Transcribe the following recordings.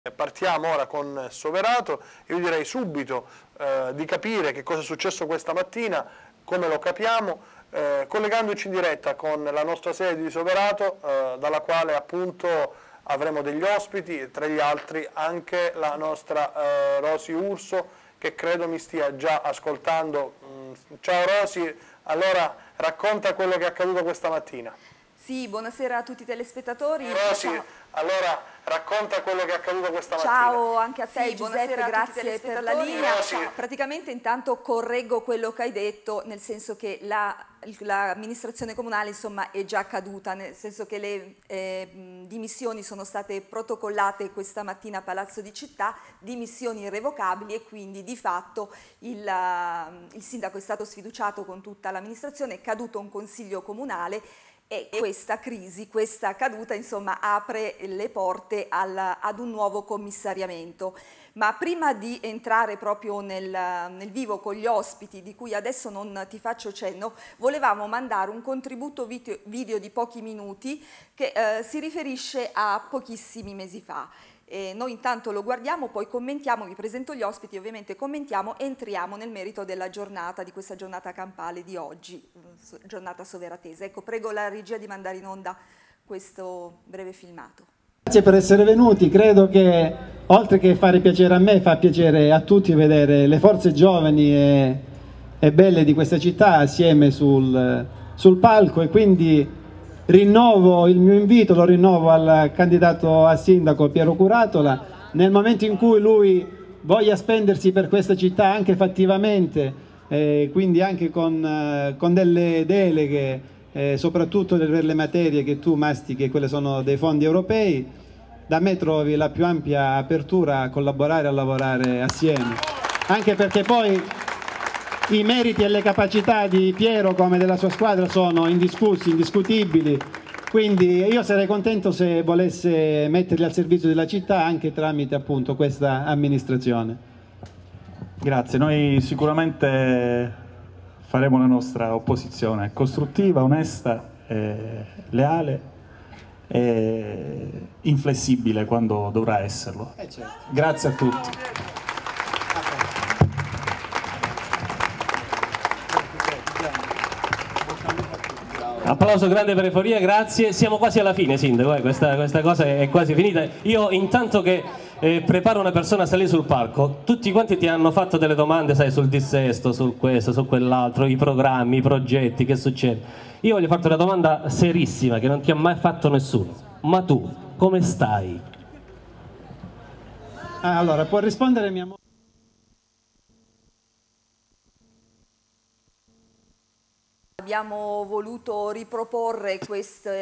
Partiamo ora con Soverato. Io direi subito di capire che cosa è successo questa mattina, come lo capiamo, collegandoci in diretta con la nostra sede di Soverato, dalla quale appunto avremo degli ospiti, tra gli altri anche la nostra Rosy Urso, che credo mi stia già ascoltando. Ciao Rosy, allora racconta quello che è accaduto questa mattina. Sì, buonasera a tutti i telespettatori. Rosy, allora racconta quello che è accaduto questa mattina. Ciao anche a te, sì, Giuseppe, grazie per la linea. Rosy. Praticamente intanto correggo quello che hai detto, nel senso che l'amministrazione comunale insomma è già caduta, nel senso che le dimissioni sono state protocollate questa mattina a Palazzo di Città, dimissioni irrevocabili, e quindi di fatto il sindaco è stato sfiduciato con tutta l'amministrazione, è caduto un consiglio comunale. E questa crisi, questa caduta, insomma, apre le porte ad un nuovo commissariamento. Ma prima di entrare proprio nel vivo con gli ospiti, di cui adesso non ti faccio cenno, volevamo mandare un contributo video di pochi minuti che si riferisce a pochissimi mesi fa. Noi intanto lo guardiamo, poi commentiamo, vi presento gli ospiti, ovviamente commentiamo e entriamo nel merito della giornata, di questa giornata campale di oggi, giornata soveratese. Ecco, prego la regia di mandare in onda questo breve filmato. Grazie per essere venuti, credo che oltre che fare piacere a me, fa piacere a tutti vedere le forze giovani e belle di questa città assieme sul palco, e quindi rinnovo il mio invito, lo rinnovo al candidato a sindaco Piero Curatola, nel momento in cui lui voglia spendersi per questa città anche fattivamente, quindi anche con delle deleghe, soprattutto per le materie che tu mastichi, quelle sono dei fondi europei, da me trovi la più ampia apertura a collaborare e a lavorare assieme, anche perché poi i meriti e le capacità di Piero come della sua squadra sono indiscussi, indiscutibili, quindi io sarei contento se volesse metterli al servizio della città anche tramite appunto questa amministrazione. Grazie, noi sicuramente faremo la nostra opposizione costruttiva, onesta, leale e inflessibile quando dovrà esserlo. Certo. Grazie a tutti. Applauso grande per Euforia, grazie. Siamo quasi alla fine, Sindaco, questa cosa è quasi finita. Io intanto che preparo una persona a salire sul palco, tutti quanti ti hanno fatto delle domande, sai, sul dissesto, su questo, su quell'altro, i programmi, i progetti, che succede? Io voglio farti una domanda serissima che non ti ha mai fatto nessuno. Ma tu, come stai? Allora, può rispondere mia moglie? Abbiamo voluto riproporre questa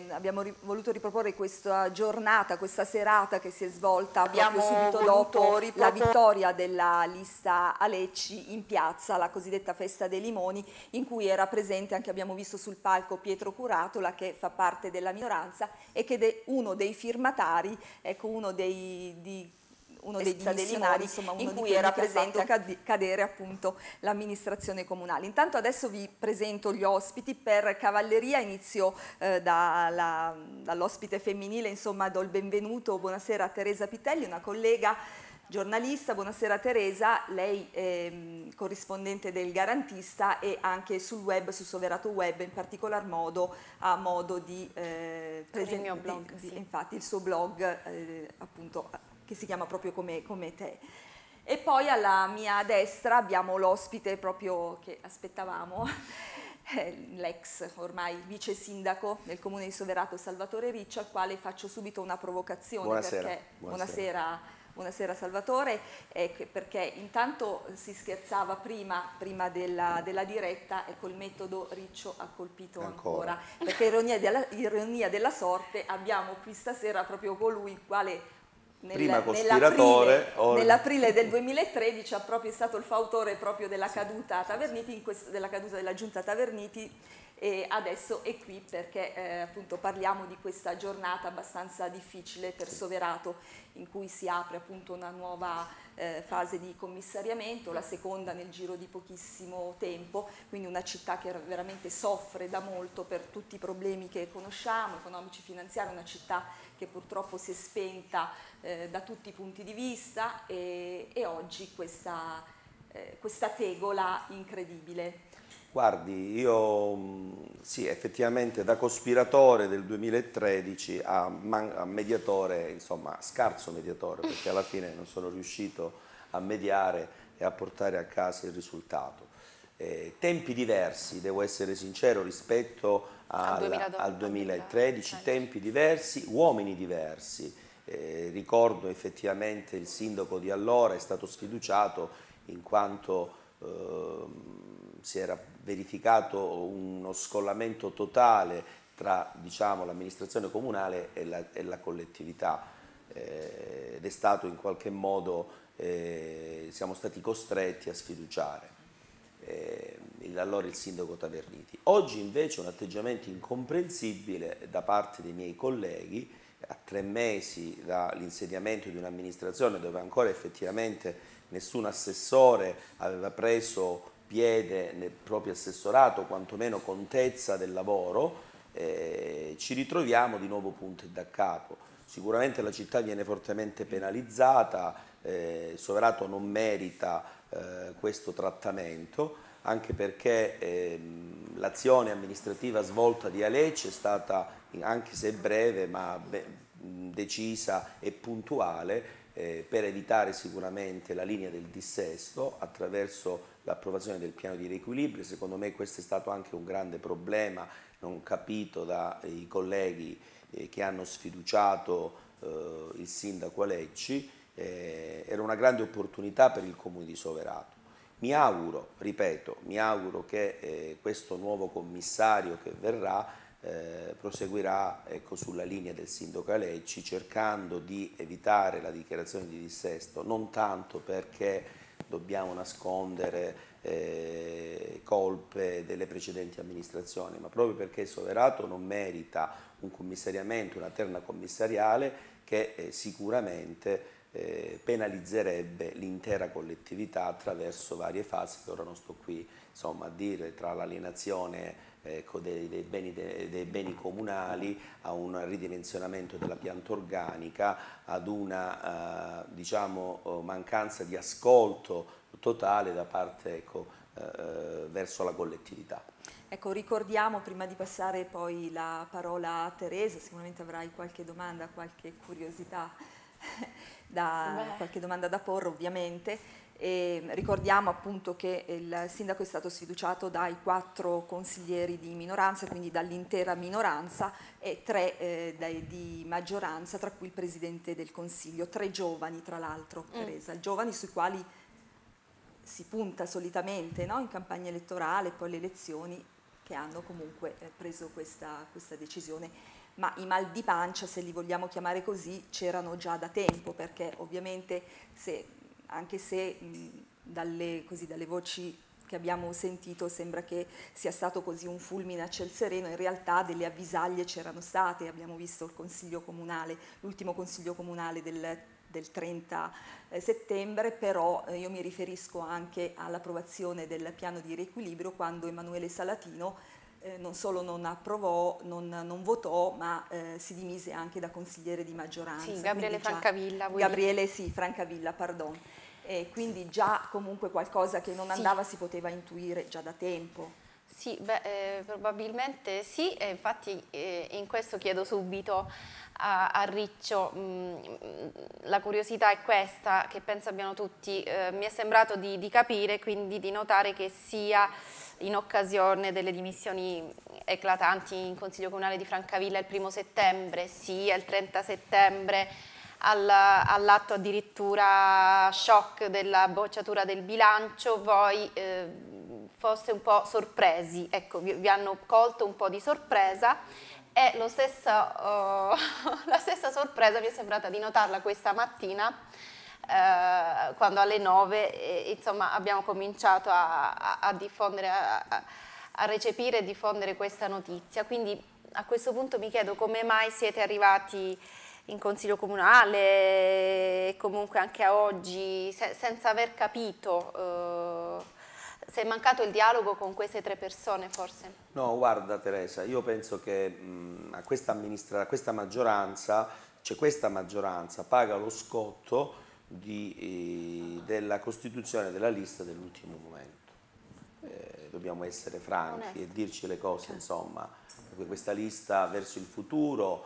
giornata, questa serata che si è svolta proprio subito dopo la vittoria della lista Alecci in piazza, la cosiddetta Festa dei Limoni, in cui era presente anche, abbiamo visto sul palco, Pietro Curatola, che fa parte della minoranza e che è uno dei firmatari, ecco, uno dei dimissionari, insomma, in cui era presente a cadere appunto l'amministrazione comunale. Intanto adesso vi presento gli ospiti. Per cavalleria inizio dall'ospite femminile, insomma do il benvenuto, buonasera a Teresa Pitelli, una collega giornalista. Buonasera Teresa, lei è corrispondente del Garantista e anche sul web, su Soverato Web in particolar modo, ha modo di presentare infatti il suo blog appunto, che si chiama proprio come te. E poi alla mia destra abbiamo l'ospite proprio che aspettavamo, l'ex ormai vice sindaco del comune di Soverato Salvatore Ricci, al quale faccio subito una provocazione. Buonasera. Perché, buonasera Salvatore, perché intanto si scherzava prima della diretta, e col metodo Riccio ha colpito ancora. Perché ironia della sorte, abbiamo qui stasera proprio colui il quale nell'aprile del 2013 è stato il fautore proprio della caduta Taverniti, della caduta della giunta Taverniti, e adesso è qui perché appunto parliamo di questa giornata abbastanza difficile per Soverato, in cui si apre appunto una nuova fase di commissariamento, la seconda nel giro di pochissimo tempo, quindi una città che veramente soffre da molto per tutti i problemi che conosciamo, economici, finanziari, una città che purtroppo si è spenta da tutti i punti di vista e oggi questa tegola incredibile. Guardi, io sì, effettivamente da cospiratore del 2013 a mediatore, insomma scarso mediatore, perché alla fine non sono riuscito a mediare e a portare a casa il risultato. Tempi diversi, devo essere sincero, rispetto al 2013, tempi diversi, uomini diversi. Ricordo effettivamente il sindaco di allora è stato sfiduciato in quanto si era verificato uno scollamento totale tra, diciamo, l'amministrazione comunale e la collettività ed è stato in qualche modo, siamo stati costretti a sfiduciare allora il sindaco Taverniti. Oggi invece un atteggiamento incomprensibile da parte dei miei colleghi a 3 mesi dall'insediamento di un'amministrazione dove ancora effettivamente nessun assessore aveva preso piede nel proprio assessorato, quantomeno contezza del lavoro, ci ritroviamo di nuovo punto e da capo. Sicuramente la città viene fortemente penalizzata, Soverato non merita questo trattamento, anche perché l'azione amministrativa svolta di Alecce è stata, anche se breve, ma decisa e puntuale, per evitare sicuramente la linea del dissesto attraverso l'approvazione del piano di riequilibrio. Secondo me questo è stato anche un grande problema non capito dai colleghi che hanno sfiduciato il sindaco Alecci. Era una grande opportunità per il comune di Soverato. Mi auguro, ripeto, mi auguro che questo nuovo commissario che verrà proseguirà, ecco, sulla linea del sindaco Alecci, cercando di evitare la dichiarazione di dissesto, non tanto perché dobbiamo nascondere colpe delle precedenti amministrazioni, ma proprio perché Soverato non merita un commissariamento, una terna commissariale che sicuramente penalizzerebbe l'intera collettività attraverso varie fasi che ora non sto qui, insomma, a dire, tra l'alienazione, ecco, dei beni comunali, a un ridimensionamento della pianta organica, ad una diciamo, mancanza di ascolto totale da parte, ecco, verso la collettività. Ecco, ricordiamo, prima di passare poi la parola a Teresa, sicuramente avrai qualche domanda, qualche curiosità qualche domanda da porre ovviamente. E ricordiamo appunto che il sindaco è stato sfiduciato dai 4 consiglieri di minoranza, quindi dall'intera minoranza, e 3 di maggioranza, tra cui il presidente del consiglio, 3 giovani tra l'altro, Teresa, giovani sui quali si punta solitamente, no? In campagna elettorale, poi le elezioni, che hanno comunque preso questa decisione. Ma i mal di pancia, se li vogliamo chiamare così, c'erano già da tempo, perché ovviamente anche se dalle voci che abbiamo sentito sembra che sia stato così un fulmine a ciel sereno, in realtà delle avvisaglie c'erano state. Abbiamo visto il consiglio comunale, l'ultimo consiglio comunale del 30 settembre, però io mi riferisco anche all'approvazione del piano di riequilibrio, quando Emanuele Salatino non solo non approvò, non votò, ma si dimise anche da consigliere di maggioranza. Sì, Gabriele Francavilla. Francavilla, pardon. E quindi già comunque qualcosa che non andava si poteva intuire già da tempo. Sì, probabilmente sì, e infatti in questo chiedo subito a Riccio, la curiosità è questa, che penso abbiano tutti, mi è sembrato di capire, quindi di notare che sia in occasione delle dimissioni eclatanti in Consiglio Comunale di Francavilla il 1° settembre, sia il 30 settembre all'atto addirittura shock della bocciatura del bilancio, voi foste un po' sorpresi, ecco, vi hanno colto un po' di sorpresa, e la stessa sorpresa mi è sembrata di notarla questa mattina, quando alle 9 insomma, abbiamo cominciato a diffondere, a recepire e diffondere questa notizia. Quindi a questo punto mi chiedo come mai siete arrivati in Consiglio Comunale e comunque anche a oggi senza aver capito, se è mancato il dialogo con queste 3 persone forse? No, guarda Teresa, io penso che a questa maggioranza questa maggioranza paga lo scotto della costituzione della lista dell'ultimo momento. Dobbiamo essere franchi e dirci le cose, insomma, perché questa lista verso il futuro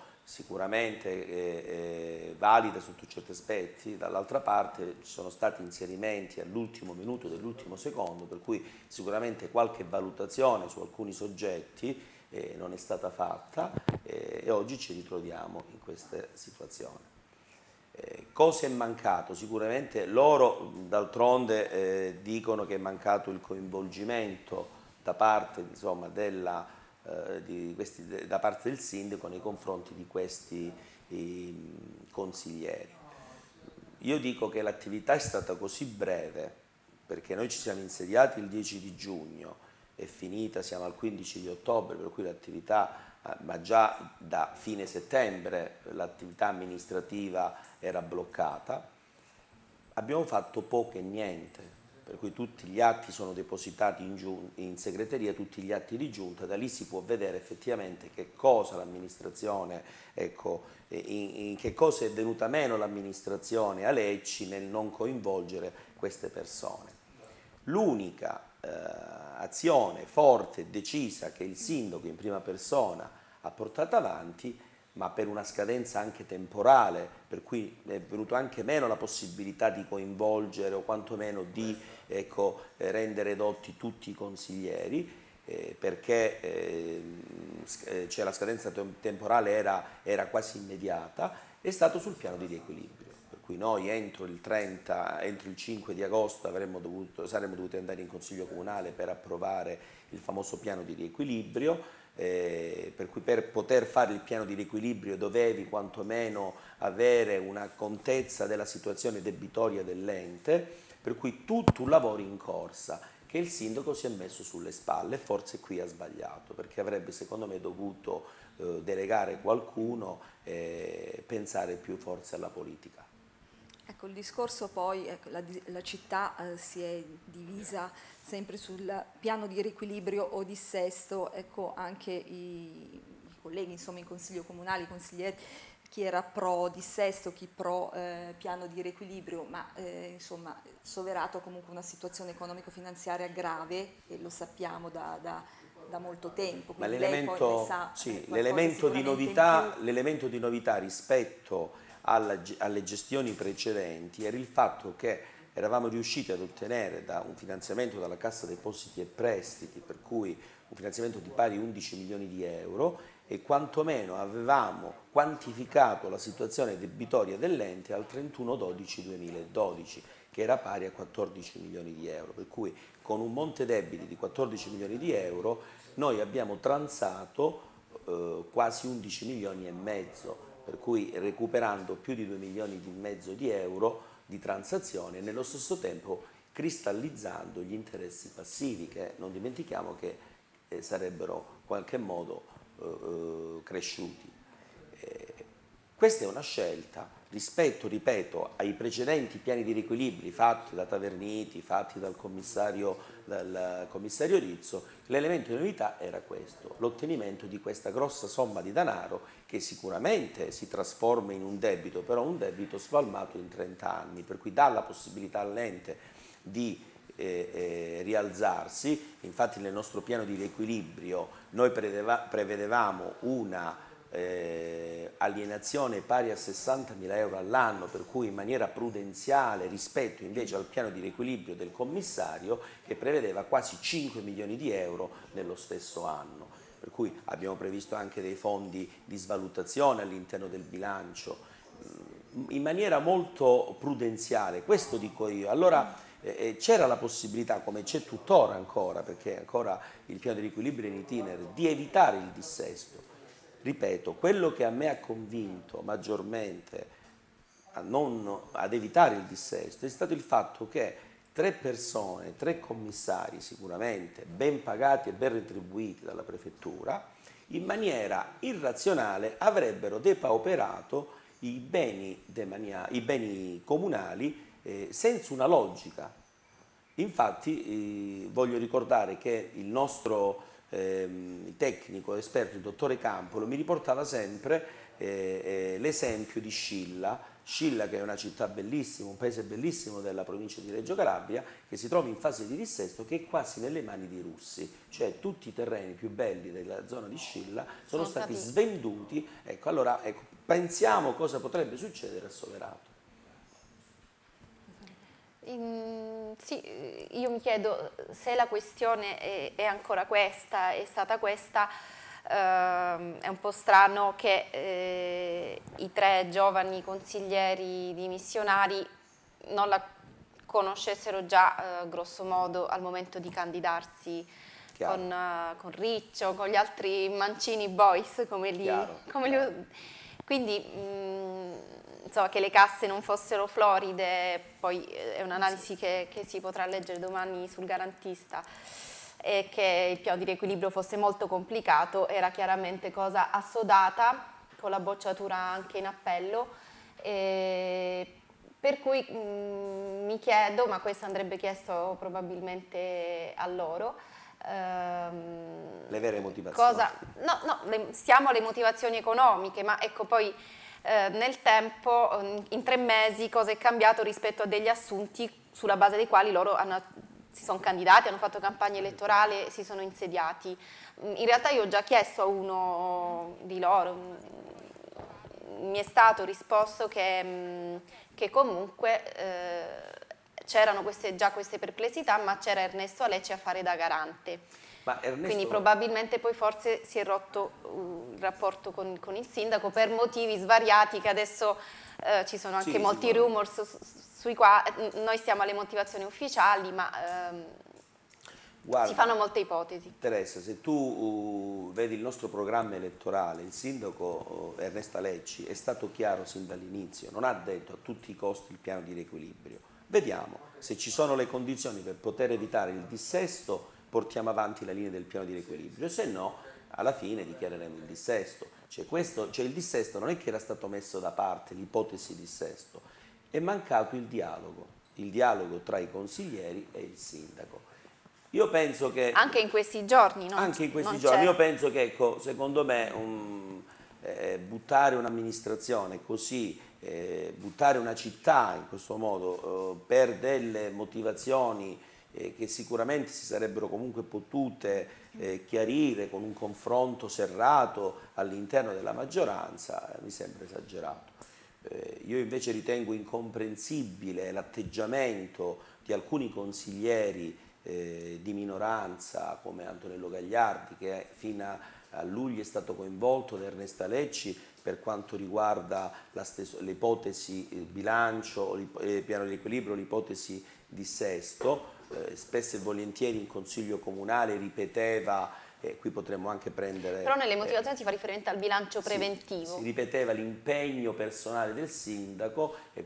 sicuramente è valida sotto certi aspetti, dall'altra parte ci sono stati inserimenti all'ultimo minuto dell'ultimo secondo, per cui sicuramente qualche valutazione su alcuni soggetti non è stata fatta e oggi ci ritroviamo in questa situazione. Cosa è mancato? Sicuramente loro d'altronde dicono che è mancato il coinvolgimento da parte, insomma, da parte del sindaco nei confronti di questi consiglieri. Io dico che l'attività è stata così breve, perché noi ci siamo insediati il 10 di giugno, è finita, siamo al 15 di ottobre, per cui l'attività, ma già da fine settembre l'attività amministrativa era bloccata, abbiamo fatto poco e niente, per cui tutti gli atti sono depositati in segreteria, tutti gli atti di giunta, da lì si può vedere effettivamente che cosa l'amministrazione, ecco, in che cosa è venuta meno l'amministrazione a Lecce nel non coinvolgere queste persone. L'unica azione forte e decisa che il sindaco in prima persona ha portato avanti, ma per una scadenza anche temporale, per cui è venuto anche meno la possibilità di coinvolgere o quantomeno di rendere edotti tutti i consiglieri, perché la scadenza temporale era quasi immediata, è stato sul piano di riequilibrio. Per cui noi entro il 5 di agosto saremmo dovuti andare in Consiglio Comunale per approvare il famoso piano di riequilibrio, per cui per poter fare il piano di riequilibrio dovevi quantomeno avere una contezza della situazione debitoria dell'ente, per cui tutto un lavoro in corsa che il sindaco si è messo sulle spalle e forse qui ha sbagliato, perché avrebbe secondo me dovuto delegare qualcuno e pensare più forse alla politica. Ecco, il discorso poi, la città si è divisa sempre sul piano di riequilibrio o dissesto, ecco anche i colleghi, insomma, in consiglio comunale, i consiglieri, chi era pro dissesto, chi pro piano di riequilibrio, ma insomma Soverato ha comunque una situazione economico-finanziaria grave e lo sappiamo da molto tempo. Ma l'elemento di novità rispetto alle gestioni precedenti era il fatto che eravamo riusciti ad ottenere da un finanziamento dalla Cassa Depositi e Prestiti, per cui un finanziamento di pari 11 milioni di euro, e quantomeno avevamo quantificato la situazione debitoria dell'ente al 31/12/2012, che era pari a 14 milioni di euro, per cui con un monte debiti di 14 milioni di euro noi abbiamo transato quasi 11 milioni e mezzo, per cui recuperando più di 2 milioni e mezzo di euro di transazione e nello stesso tempo cristallizzando gli interessi passivi che non dimentichiamo che sarebbero in qualche modo cresciuti. Questa è una scelta rispetto, ripeto, ai precedenti piani di riequilibri fatti da Taverniti, fatti dal commissario Rizzo. L'elemento di novità era questo, l'ottenimento di questa grossa somma di denaro che sicuramente si trasforma in un debito, però un debito spalmato in 30 anni, per cui dà la possibilità all'ente di rialzarsi. Infatti nel nostro piano di riequilibrio noi prevedevamo una alienazione pari a 60.000 euro all'anno, per cui in maniera prudenziale rispetto invece al piano di riequilibrio del commissario che prevedeva quasi 5 milioni di euro nello stesso anno, per cui abbiamo previsto anche dei fondi di svalutazione all'interno del bilancio in maniera molto prudenziale, questo dico io. Allora c'era la possibilità, come c'è tuttora ancora, perché ancora il piano di riequilibrio è in itinere, di evitare il dissesto. Ripeto, quello che a me ha convinto maggiormente ad evitare il dissesto è stato il fatto che 3 persone, 3 commissari sicuramente ben pagati e ben retribuiti dalla prefettura, in maniera irrazionale avrebbero depauperato i beni comunali senza una logica. Infatti voglio ricordare che il nostro tecnico esperto, il dottore Campolo, mi riportava sempre l'esempio di Scilla, che è una città bellissima, un paese bellissimo della provincia di Reggio Calabria, che si trova in fase di dissesto, che è quasi nelle mani dei russi, cioè tutti i terreni più belli della zona di Scilla sono stati svenduti. Ecco, allora pensiamo cosa potrebbe succedere a Soverato. Sì, io mi chiedo se la questione è ancora questa, è stata questa. È un po' strano che i 3 giovani consiglieri dimissionari non la conoscessero già grosso modo al momento di candidarsi con Riccio, con gli altri Mancini Boys, quindi insomma, che le casse non fossero floride, poi è un'analisi che si potrà leggere domani sul Garantista, e che il piano di riequilibrio fosse molto complicato era chiaramente cosa assodata, con la bocciatura anche in appello, per cui mi chiedo, ma questo andrebbe chiesto probabilmente a loro, le vere motivazioni. Stiamo alle motivazioni economiche, ma ecco poi nel tempo, in 3 mesi, cosa è cambiato rispetto a degli assunti sulla base dei quali loro si sono candidati, hanno fatto campagna elettorale, si sono insediati. In realtà io ho già chiesto a uno di loro, mi è stato risposto che comunque c'erano già queste perplessità, ma c'era Ernesto Alecci a fare da garante. Quindi probabilmente poi forse si è rotto il rapporto con il sindaco per motivi svariati, che adesso ci sono anche molti rumors sui quali noi stiamo alle motivazioni ufficiali, ma guarda, si fanno molte ipotesi. Teresa, se tu vedi il nostro programma elettorale, il sindaco Ernesto Alecci è stato chiaro sin dall'inizio, non ha detto a tutti i costi il piano di riequilibrio. Vediamo se ci sono le condizioni per poter evitare il dissesto, portiamo avanti la linea del piano di riequilibrio, se no alla fine dichiareremo il dissesto. Cioè il dissesto non è che era stato messo da parte, l'ipotesi dissesto, è mancato il dialogo tra i consiglieri e il sindaco. Io penso che anche in questi giorni, no? Anche in questi giorni, io penso che, ecco, secondo me buttare un'amministrazione così, buttare una città in questo modo per delle motivazioni che sicuramente si sarebbero comunque potute chiarire con un confronto serrato all'interno della maggioranza, mi sembra esagerato. Io invece ritengo incomprensibile l'atteggiamento di alcuni consiglieri di minoranza come Antonello Gagliardi, che fino a luglio è stato coinvolto da Ernesto Alecci per quanto riguarda l'ipotesi bilancio, piano di riequilibrio, l'ipotesi dissesto. Spesso e volentieri in consiglio comunale ripeteva, qui potremmo anche prendere... Però nelle motivazioni si fa riferimento al bilancio preventivo. Si ripeteva l'impegno personale del sindaco e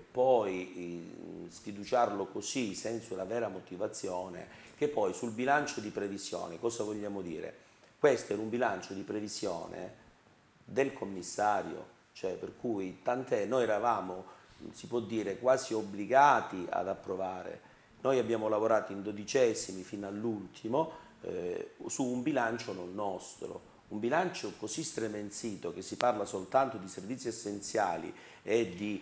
poi sfiduciarlo così senza una vera motivazione, che poi sul bilancio di previsione, cosa vogliamo dire? Questo era un bilancio di previsione del commissario, cioè per cui tant'è, noi eravamo, si può dire, quasi obbligati ad approvare. Noi abbiamo lavorato in 12esimi fino all'ultimo su un bilancio non nostro, un bilancio così stremenzito che si parla soltanto di servizi essenziali e di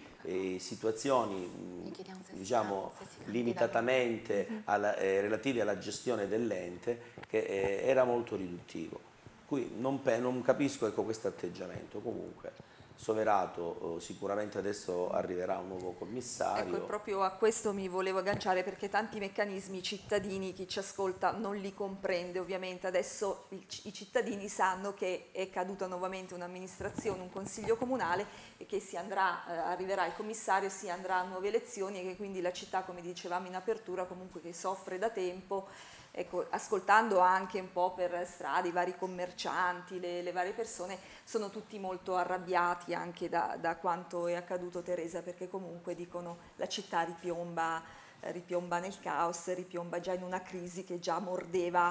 situazioni diciamo limitatamente relative alla gestione dell'ente, che era molto riduttivo. Qui non capisco, ecco, questo atteggiamento. Comunque Soverato sicuramente adesso arriverà un nuovo commissario. Ecco, proprio a questo mi volevo agganciare, perché tanti meccanismi cittadini, chi ci ascolta non li comprende ovviamente. Adesso i cittadini sanno che è caduta nuovamente un'amministrazione, un consiglio comunale, e che arriverà il commissario, si andrà a nuove elezioni, e che quindi la città, come dicevamo in apertura, comunque che soffre da tempo. Ecco, ascoltando anche un po' per strada i vari commercianti, le varie persone, sono tutti molto arrabbiati anche da quanto è accaduto, Teresa, perché comunque dicono la città ripiomba nel caos, ripiomba già in una crisi che già mordeva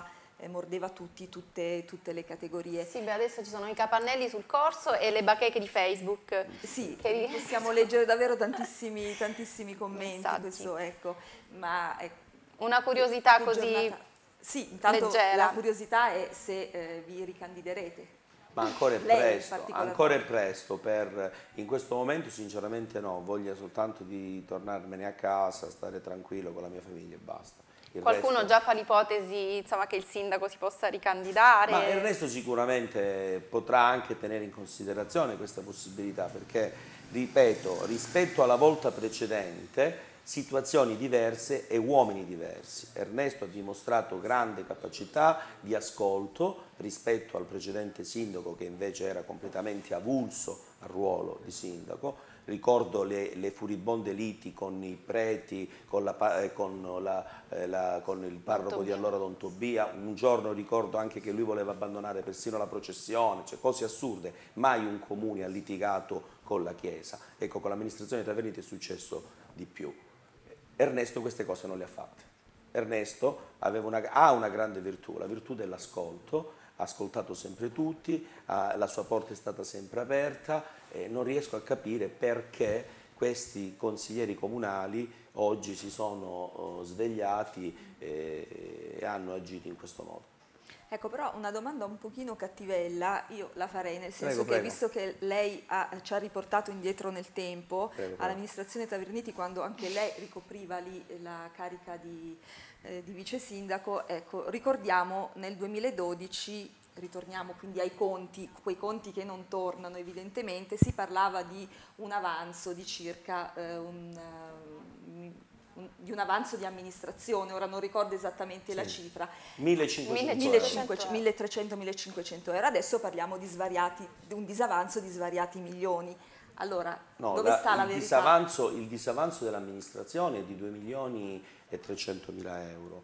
tutte le categorie. Sì, beh, adesso ci sono i capannelli sul corso e le bacheche di Facebook. Sì, possiamo leggere davvero tantissimi commenti, questo, ecco, ma una curiosità così sì, intanto leggera. La curiosità è se vi ricandiderete. Ma ancora è presto in questo momento sinceramente no, voglio soltanto di tornarmene a casa, stare tranquillo con la mia famiglia e basta. Qualcuno già fa l'ipotesi che il sindaco si possa ricandidare? Ma Ernesto sicuramente potrà anche tenere in considerazione questa possibilità perché, ripeto, rispetto alla volta precedente, situazioni diverse e uomini diversi. Ernesto ha dimostrato grande capacità di ascolto rispetto al precedente sindaco che invece era completamente avulso al ruolo di sindaco. Ricordo le furibonde liti con i preti, con il parroco di allora Don Tobia. Un giorno ricordo anche che lui voleva abbandonare persino la processione, cioè cose assurde. Mai un comune ha litigato con la Chiesa. Ecco, con l'amministrazione di Taverniti è successo di più. Ernesto queste cose non le ha fatte. Ernesto ha una grande virtù, la virtù dell'ascolto, ha ascoltato sempre tutti, la sua porta è stata sempre aperta e non riesco a capire perché questi consiglieri comunali oggi si sono svegliati e hanno agito in questo modo. Ecco, però una domanda un pochino cattivella io la farei, nel senso che visto che lei ci ha riportato indietro nel tempo all'amministrazione Taverniti, quando anche lei ricopriva lì la carica di vice sindaco, ecco, ricordiamo nel 2012, ritorniamo quindi ai conti, quei conti che non tornano evidentemente, si parlava di un avanzo di circa di un avanzo di amministrazione, ora non ricordo esattamente la cifra, 1.300-1.500 euro, adesso parliamo di un disavanzo di svariati milioni. Allora, dove sta la verità? Il disavanzo dell'amministrazione è di 2.300.000 euro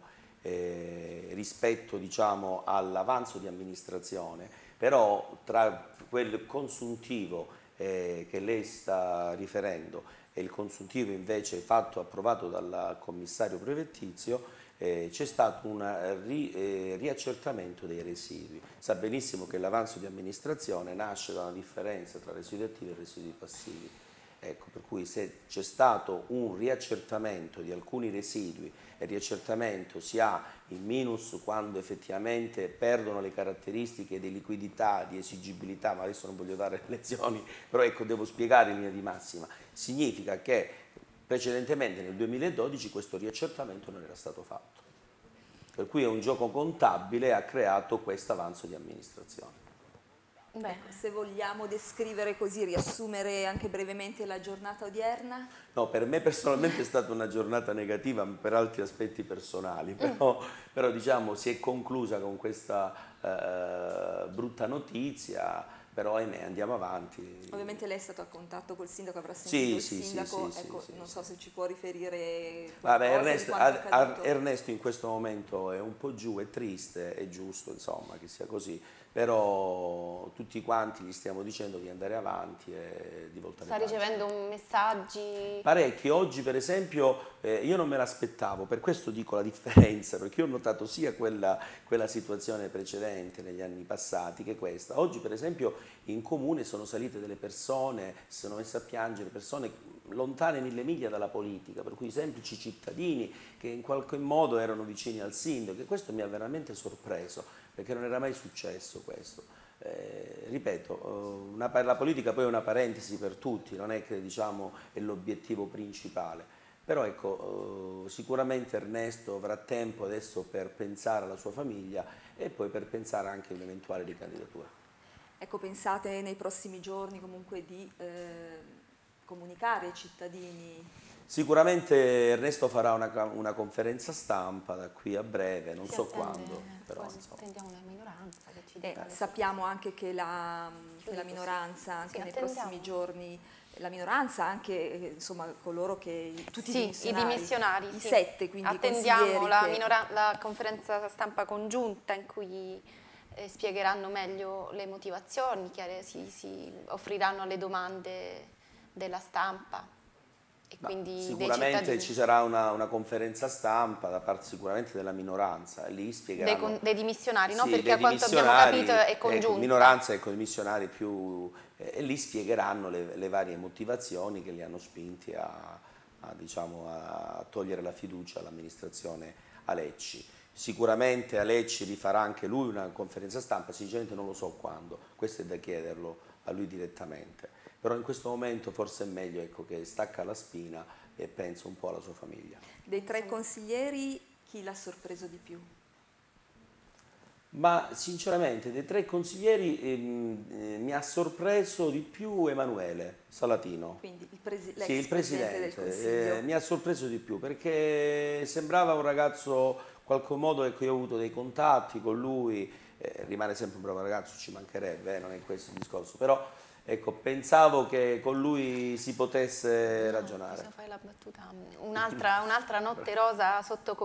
rispetto diciamo, all'avanzo di amministrazione, però tra quel consuntivo che lei sta riferendo e il consuntivo invece approvato dal commissario prefettizio, c'è stato un riaccertamento dei residui. Sa benissimo che l'avanzo di amministrazione nasce da una differenza tra residui attivi e residui passivi. Ecco, per cui se c'è stato un riaccertamento di alcuni residui e il riaccertamento si ha in minus quando effettivamente perdono le caratteristiche di liquidità, di esigibilità, ma adesso non voglio dare lezioni, però ecco devo spiegare in linea di massima, significa che precedentemente nel 2012 questo riaccertamento non era stato fatto. Per cui è un gioco contabile ha creato questo avanzo di amministrazione. Beh, se vogliamo descrivere così, riassumere anche brevemente la giornata odierna? No, per me personalmente è stata una giornata negativa per altri aspetti personali, però diciamo si è conclusa con questa brutta notizia, però ahimè andiamo avanti. Ovviamente lei è stato a contatto col sindaco, avrà sentito il sindaco, non so se ci può riferire qualcosa. Ernesto in questo momento è un po' giù, è triste, è giusto insomma che sia così, però tutti quanti gli stiamo dicendo di andare avanti e di voltare pagina. Sta ricevendo messaggi? Parecchi, oggi per esempio io non me l'aspettavo, per questo dico la differenza, perché io ho notato sia quella situazione precedente negli anni passati che questa. Oggi per esempio in comune sono salite delle persone, si sono messe a piangere, persone lontane 1000 miglia dalla politica, per cui semplici cittadini che in qualche modo erano vicini al sindaco, e questo mi ha veramente sorpreso, perché non era mai successo questo. Ripeto, la politica poi è una parentesi per tutti, non è che diciamo è l'obiettivo principale, però ecco, sicuramente Ernesto avrà tempo adesso per pensare alla sua famiglia e poi per pensare anche a un'eventuale ricandidatura. Ecco, pensate nei prossimi giorni comunque di comunicare ai cittadini? Sicuramente Ernesto farà una conferenza stampa da qui a breve, non so quando, però attendiamo la minoranza che ci sappiamo anche che la minoranza anche nei prossimi giorni, la minoranza anche insomma coloro che tutti i dimissionari, i 7, quindi attendiamo la conferenza stampa congiunta in cui spiegheranno meglio le motivazioni, si offriranno alle domande della stampa. Sicuramente ci sarà una conferenza stampa da parte sicuramente della minoranza, lì spiegheranno dei dimissionari, no? Perché a quanto abbiamo capito è congiunta. Ecco, minoranza e dimissionari più e lì spiegheranno le varie motivazioni che li hanno spinti a togliere la fiducia all'amministrazione Alecci. Sicuramente a Lecce rifarà anche lui una conferenza stampa, sinceramente non lo so quando, questo è da chiederlo a lui direttamente, però in questo momento forse è meglio, ecco, che stacca la spina e pensa un po' alla sua famiglia. Dei 3 consiglieri chi l'ha sorpreso di più? Ma sinceramente dei 3 consiglieri mi ha sorpreso di più Emanuele Salatino. Quindi sì, il presidente del Consiglio. mi ha sorpreso di più perché sembrava un ragazzo, in qualche modo, ecco, io ho avuto dei contatti con lui, rimane sempre un bravo ragazzo, ci mancherebbe, non è questo il discorso, però ecco, pensavo che con lui si potesse ragionare. Bisogna fare la battuta. Un'altra notte rosa sotto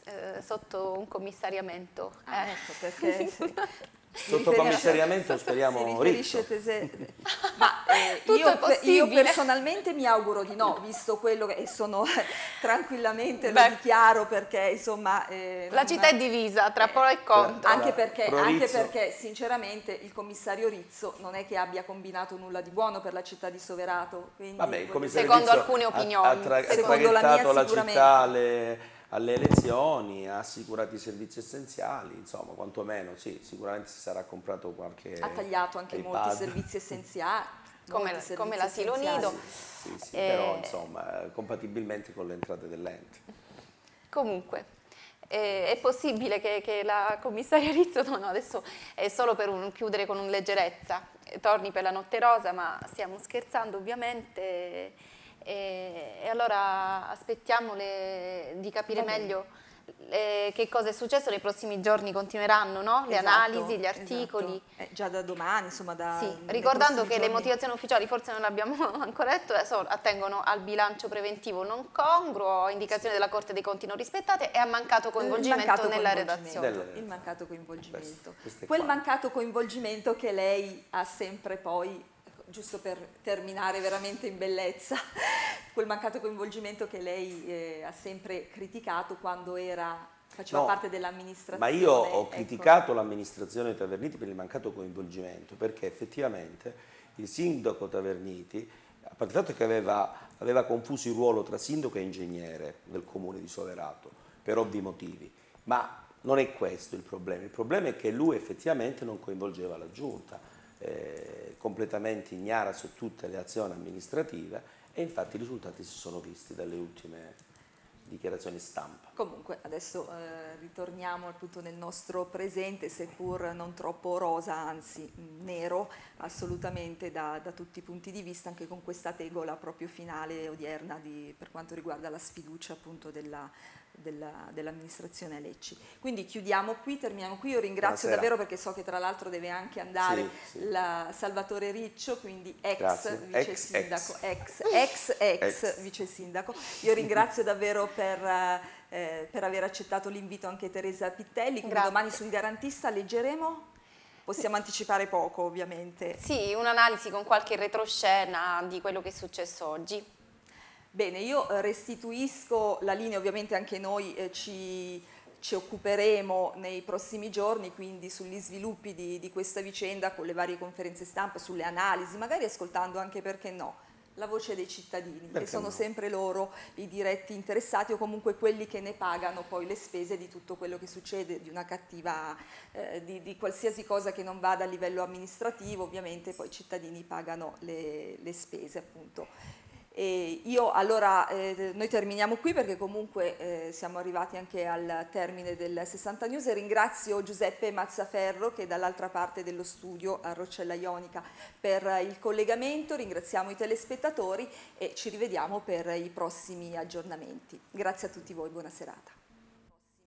un commissariamento. Ecco, perché Sotto commissariamento speriamo Rizzo. Ma Tutto è io possibile. personalmente mi auguro di no, visto quello che sono tranquillamente, lo dichiaro, perché insomma La città è divisa tra pro e contro. anche Rizzo. perché sinceramente il commissario Rizzo non è che abbia combinato nulla di buono per la città di Soverato, quindi, Vabbè, il commissario Secondo Rizzo alcune opinioni. ha Secondo la mia traghettato la sicuramente. città alle elezioni, ha assicurato i servizi essenziali, insomma, quantomeno sì, sicuramente si sarà comprato qualche ha tagliato anche molti iPad. servizi essenziali. Come l'asilo nido. Sì, però insomma, compatibilmente con le entrate dell'ente. Comunque, è possibile che la commissaria Rizzo, no, adesso è solo per chiudere con leggerezza, torni per la notte rosa, ma stiamo scherzando ovviamente, e allora aspettiamo di capire meglio che cosa è successo. Nei prossimi giorni continueranno, no? Le analisi, gli articoli. Già da domani, insomma, Sì, nei ricordando prossimi che le giorni. motivazioni ufficiali forse non le abbiamo ancora detto, attengono al bilancio preventivo non congruo, indicazioni della Corte dei Conti non rispettate e a mancato coinvolgimento nella redazione. Il mancato coinvolgimento. Queste Quel qua. mancato coinvolgimento che lei ha sempre poi, giusto per terminare veramente in bellezza, quel mancato coinvolgimento che lei ha sempre criticato quando faceva No, parte dell'amministrazione. Ma io ho ecco. criticato l'amministrazione Taverniti per il mancato coinvolgimento, perché effettivamente il sindaco Taverniti, a parte il fatto che aveva confuso il ruolo tra sindaco e ingegnere del comune di Soverato, per ovvi motivi, ma non è questo il problema è che lui effettivamente non coinvolgeva la giunta, completamente ignara su tutte le azioni amministrative, e infatti i risultati si sono visti dalle ultime dichiarazioni stampa. Comunque adesso ritorniamo appunto nel nostro presente, seppur non troppo rosa, anzi nero assolutamente da tutti i punti di vista, anche con questa tegola proprio finale odierna per quanto riguarda la sfiducia appunto dell'amministrazione a Lecce. Quindi chiudiamo qui, terminiamo qui. Io ringrazio Buonasera. davvero, perché so che tra l'altro deve anche andare Sì. Salvatore Riccio, quindi Grazie. vice sindaco, ex vice sindaco. Io ringrazio davvero per aver accettato l'invito anche Teresa Pittelli. Quindi Grazie. domani sul Garantista leggeremo. Possiamo anticipare poco, ovviamente. Sì, un'analisi con qualche retroscena di quello che è successo oggi. Bene, io restituisco la linea, ovviamente anche noi ci occuperemo nei prossimi giorni, quindi sugli sviluppi di questa vicenda, con le varie conferenze stampa, sulle analisi, magari ascoltando anche, perché no, la voce dei cittadini, che sono sempre loro i diretti interessati, o comunque quelli che ne pagano poi le spese di tutto quello che succede, di una cattiva, di qualsiasi cosa che non vada a livello amministrativo. Ovviamente poi i cittadini pagano le spese, appunto. E noi terminiamo qui, perché comunque siamo arrivati anche al termine del 60 News, e ringrazio Giuseppe Mazzaferro, che è dall'altra parte dello studio a Roccella Ionica, per il collegamento. Ringraziamo i telespettatori e ci rivediamo per i prossimi aggiornamenti. Grazie a tutti voi, buona serata.